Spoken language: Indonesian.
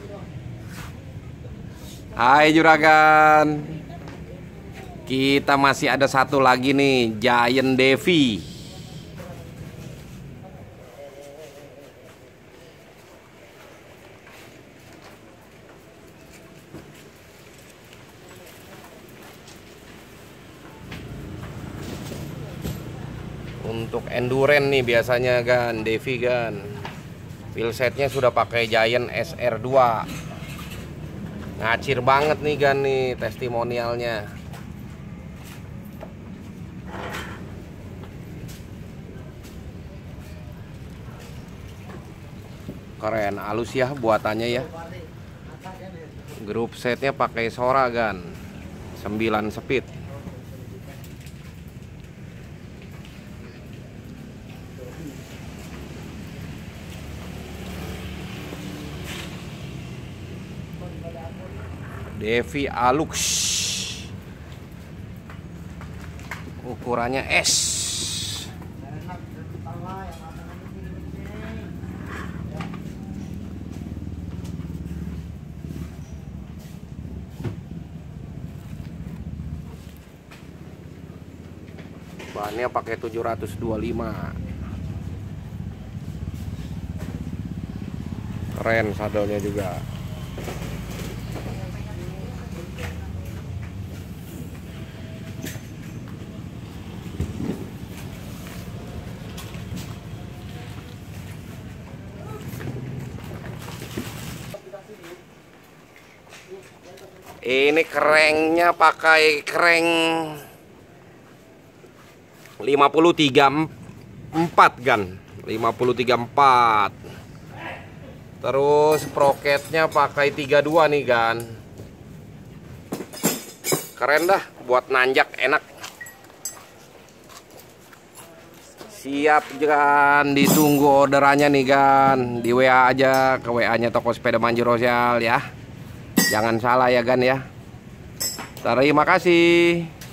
Hai juragan. Kita masih ada satu lagi nih, Giant Devi. Untuk endurance nih biasanya kan, Devi kan. Wheelsetnya sudah pakai Giant SR2. Ngacir banget nih kan nih testimonialnya. Keren, halus ya buatannya ya. Grup setnya pakai Sora kan, 9 speed. Devi Alux, ukurannya S. Bahannya pakai 725. Keren sadelnya juga. Ini cranknya pakai crank 5034 kan, 5034. Terus sprocketnya pakai 32 nih kan. Keren dah, buat nanjak enak. Siap kan, ditunggu orderannya nih kan. Di WA aja, ke WA-nya toko sepeda Manjrosial ya. Jangan salah ya kan ya. Terima kasih.